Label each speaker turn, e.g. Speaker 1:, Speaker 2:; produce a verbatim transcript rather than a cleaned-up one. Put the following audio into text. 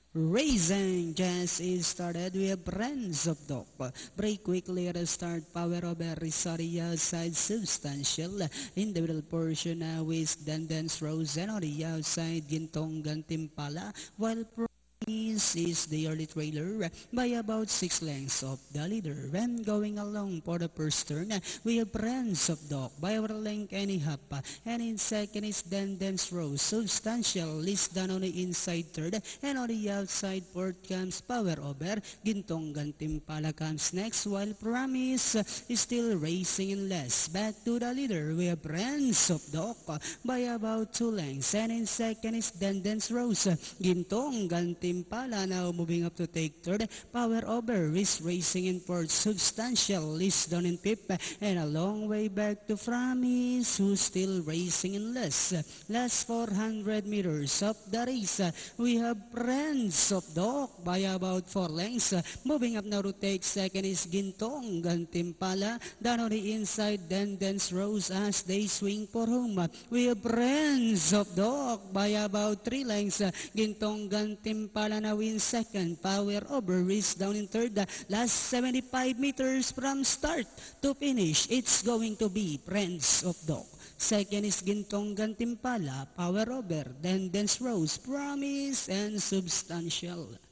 Speaker 1: Racing just is started. We have Friends of Dog. Break quickly at the start. Power over Risaria outside substantial. In the middle portion now is Dendens Rose and on the outside Gintong Gantimpala. While Promise is the early trailer by about six lengths of the leader. And going along for the first turn, we have Friends of Dog by our length and a half. And in second is Dendens Rose. Substantial is done on the inside third. And on the outside fourth comes Power Over. Gintong Gantimpala comes next while Promise is still racing in less. Back to the leader, we have Friends of Dog by about two lengths. And in second is Dendens Rose. Gintong Gantimpala now moving up to take third. Power Over is racing in fourth. Substantial is done in fifth. And a long way back to Promise who's still racing in less. Last four hundred meters of the race, we have Friends of Dog by about four lengths. Moving up now to take second is Gintong Gantimpala. Down on the inside, Dendens Rose as they swing for home. We have Friends of Dog by about three lengths. Gintong Gantimpala now in second. Power Over is down in third. Last seventy-five meters from start to finish, it's going to be Friends of Dog. Second is Gintong Gantimpala, Power Over, Dendens Rose, Promise, and Substantial.